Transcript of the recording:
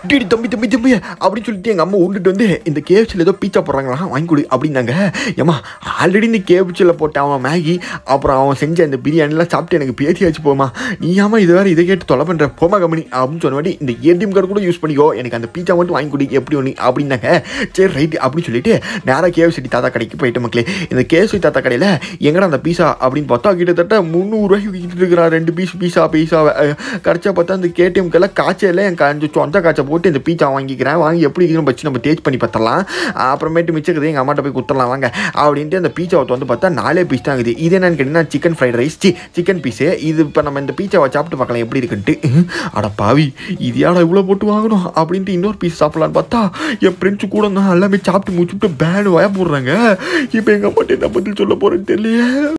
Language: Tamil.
டிடி தம்பி தம்பி தம்பி அப்படின்னு சொல்லிட்டு எங்கள் அம்மா உருண்டுட்டு வந்து இந்த கேஎஃப்சியில் ஏதோ பீச்சா போடுறாங்களா வாங்கி கொடு அப்படின்னாங்க. ஏம்மா ஆல்ரெடி இந்த கேஎஃப்சியில் போட்ட அவன் மேகி அப்புறம் அவன் செஞ்ச அந்த பிரியாணிலாம் சாப்பிட்டு எனக்கு பேசியாச்சு போமா, நீ ஏமா இது வேறு இதை கேட்டு தொலை பண்ணுற போமா கம்பெனி அப்படின்னு சொன்னவாடி இந்த ஏடிஎம் கார்டு கூட யூஸ் பண்ணிக்கோ, எனக்கு அந்த பீச்சா மட்டும் வாங்கி கொடு எப்படி ஒன்று அப்படின்னாங்க. சரி ரைட்டு அப்படின்னு சொல்லிட்டு நேராக கேஎஃப்சி தாத்தா கடைக்கு போயிட்டு மக்களே. இந்த கேஎஃப்சி தாத்தா கடையில் எங்கடா அந்த பீஸா அப்படின்னு பார்த்தா கிட்டத்தட்ட 300 ரூபாய்க்கு விற்கிட்டு இருக்கிறான் 2 பீஸ் பீஸாவை. கடைசியாக பார்த்தா அந்த கேடிஎம்க்கெல்லாம் காய்ச்சல என் சொந்த காய்ச்சல் போட்டு இந்த பீச்சா வாங்கிக்கிறேன், வாங்கி எப்படி இருக்குன்னு வச்சு நம்ம டேஸ்ட் பண்ணி பார்த்தலாம், அப்புறமேட்டு மிச்சக்குது எங்கள் அம்மாட்ட போய் குத்தரலாம் வாங்க அப்படின்ட்டு அந்த பீச்சாவை வந்து பார்த்தா 4 பீஸ் தான் இருக்குது. இது என்னன்னு கேட்டிங்கன்னா chicken fried rice chicken piece. இது இப்போ நம்ம இந்த பீச்சாவை சாப்பிட்டு பார்க்கலாம் எப்படி இருக்குன்ட்டு. அட பாவி இது யாரா இவ்வளோ போட்டு வாங்கணும் அப்படின்ட்டு இன்னொரு பீஸ் சாப்பிட்லான்னு பார்த்தா என் ஃப்ரெண்ட்ஸு கூட தான் எல்லாமே சாப்பிட்டு முடிச்சுட்டு பேடு வய போடுறாங்க. இப்போ எங்கள் அம்மாட்ட என்ன பதில் சொல்ல போகிறேன்னு தெரியல.